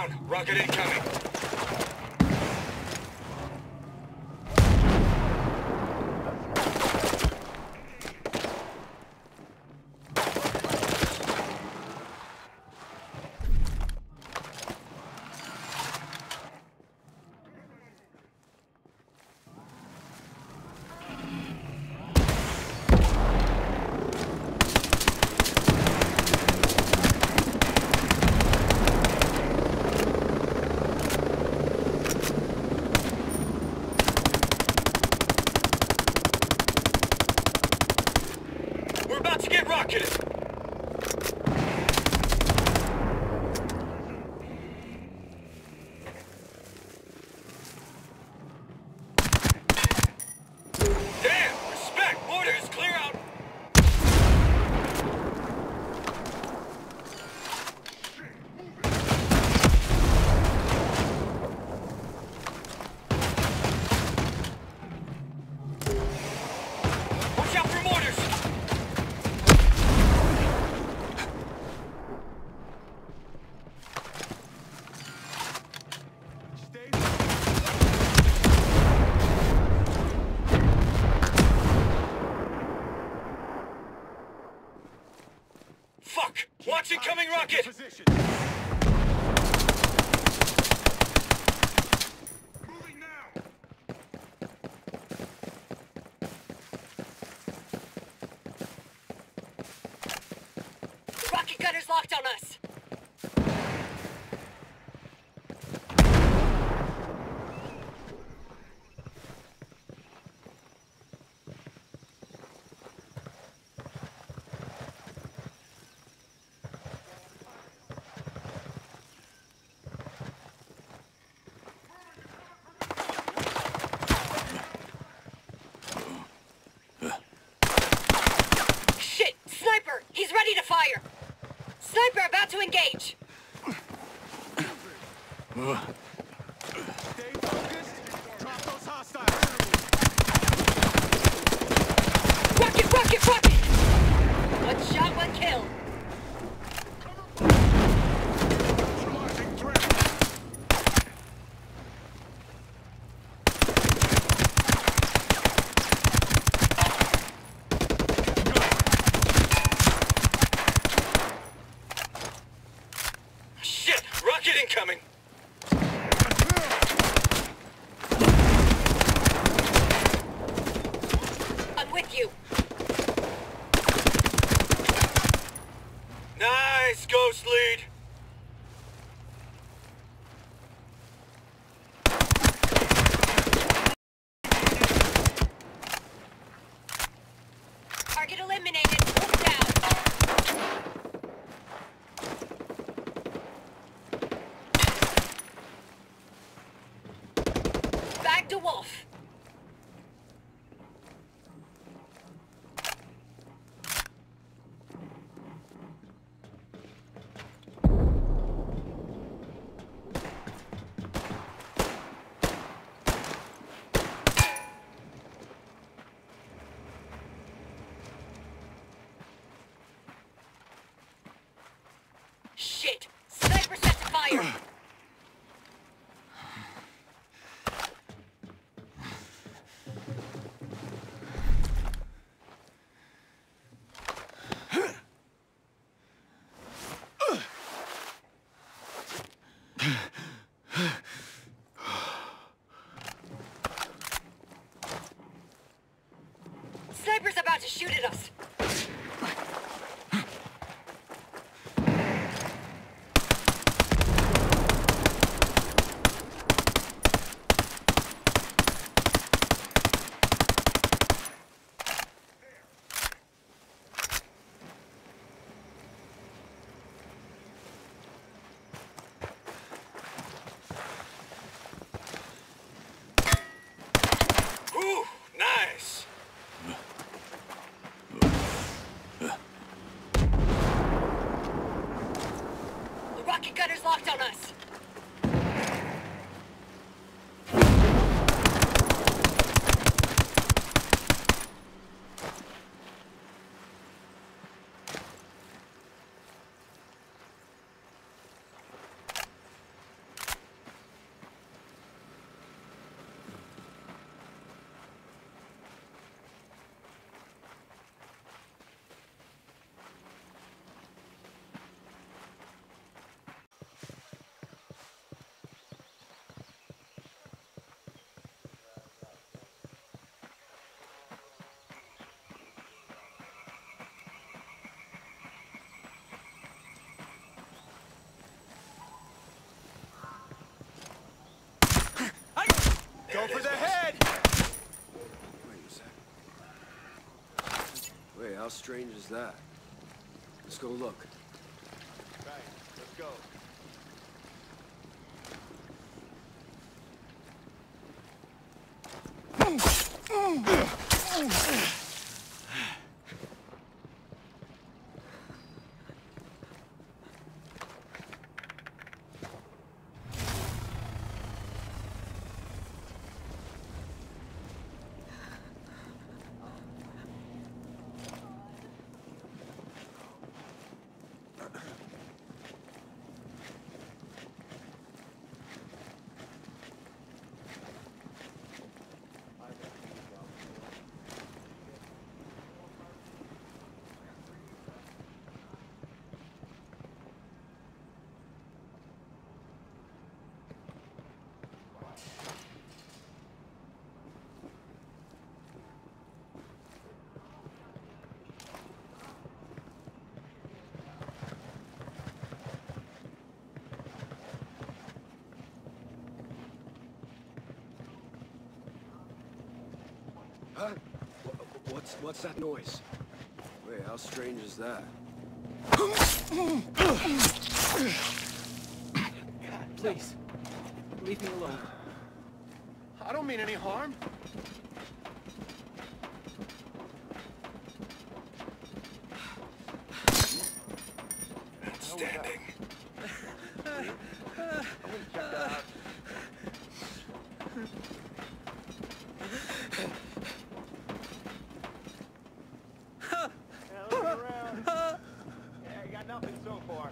down. Rocket incoming. We're about to get rocketed! Damn! Respect! Mortars, clear out! Watch out for mortars! Fuck! Watch incoming rocket! Moving now. Rocket gunner's locked on us. Shit! Sniper! He's ready to fire! Sniper about to engage! Stay focused. Drop those hostiles. Rocket! Rocket! Rocket! One shot, one kill. Neutralizing threat. Shit! Rocket incoming! I'm with you. Nice, Ghost Lead! Target eliminated. Move down. Back to Wolf. Shit! Sniper set to fire! Sniper's about to shoot at us! Ooh, nice! The rocket gunner's locked on us! strange is that? Let's go look. Right, let's go. Huh? What's that noise? Wait, how strange is that? God, please. Leave me alone. I don't mean any harm. Outstanding. I wouldn't check that out. Yeah, look around. Yeah, I got nothing so far.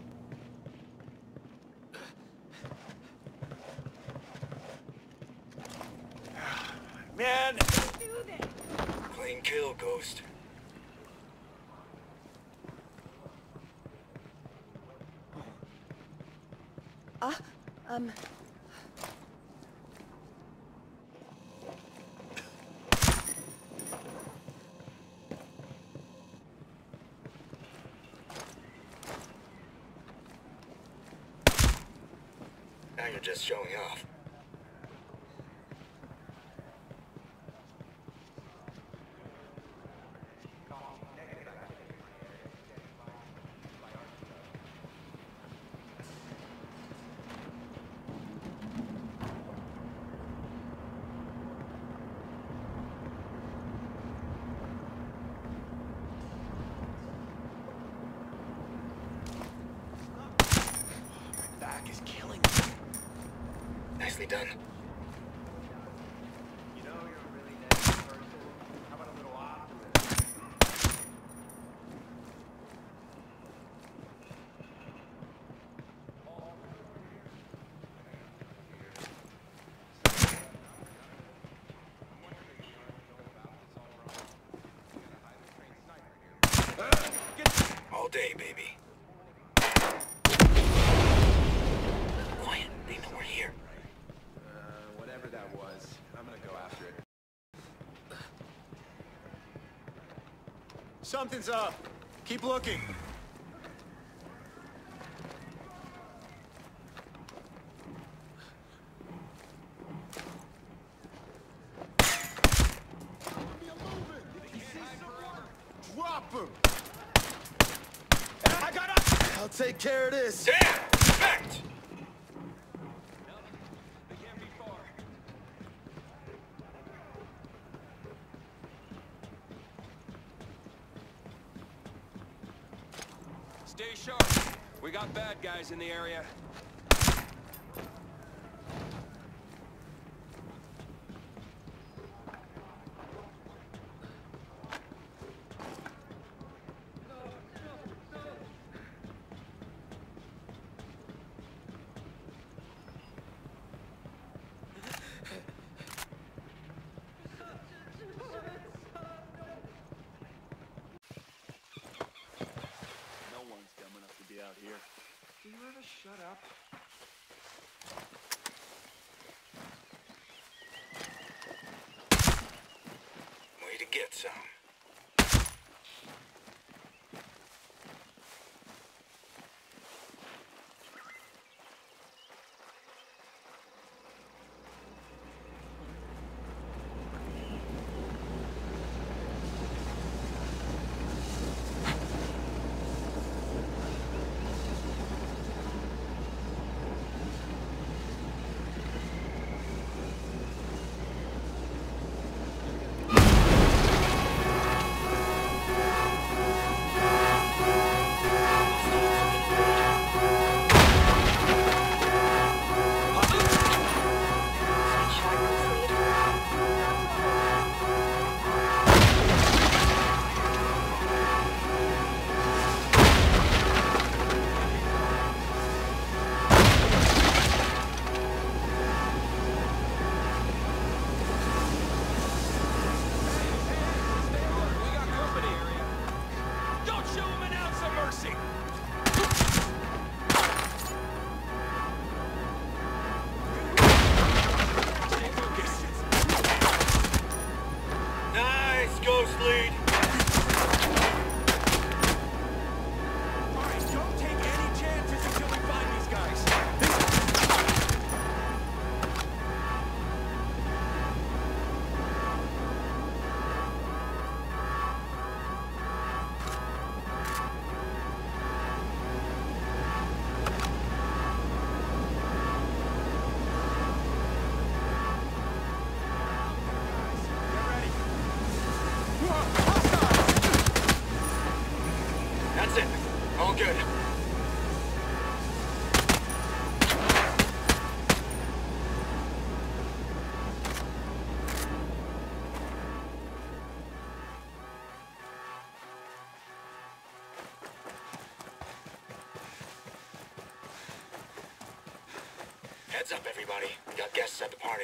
Man! Clean kill, Ghost. Um... Now you're just showing off. Back is killing me. Nicely done. You know you're a really nice person. How about a little optimism? All day, baby. Quiet. They know we're here. Whatever that was, I'm gonna go after it. Something's up. Keep looking. Drop him! I got up! I'll take care of this. Damn! Respect! They can't be far. Stay sharp. We got bad guys in the area. No one's dumb enough to be out here. Do you ever shut up? Way to get some. That's it. All good. Heads up, everybody. We got guests at the party.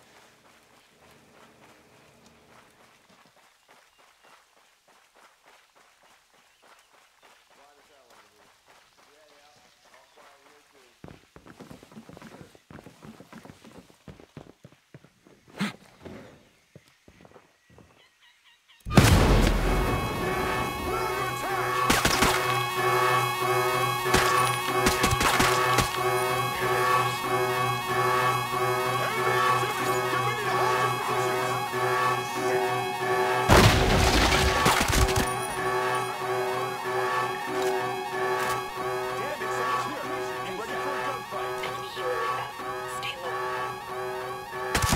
Enemy hero inbound. Stay low.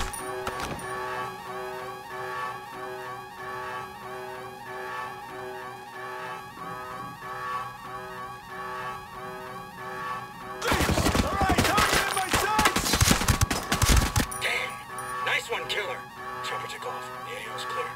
Damn. Nice one, killer. Chopper took off. Yeah, he was clear.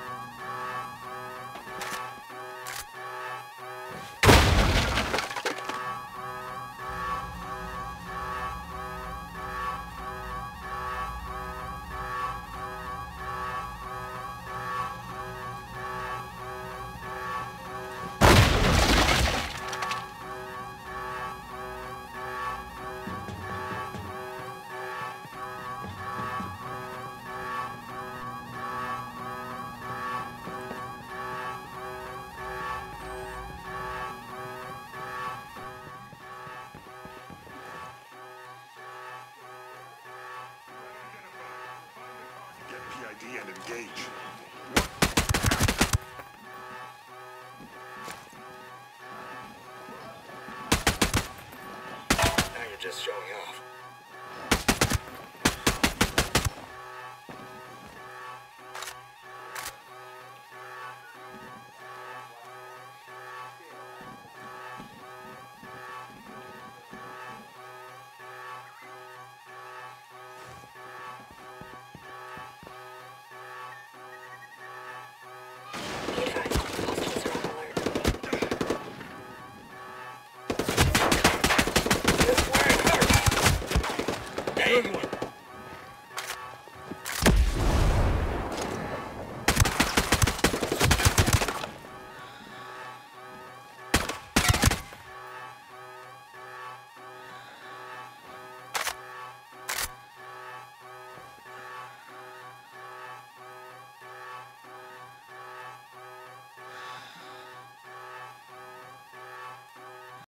Get PID and engage. Now you're just showing off. Be advised, hostiles are on alert. This way, hurt. Damn.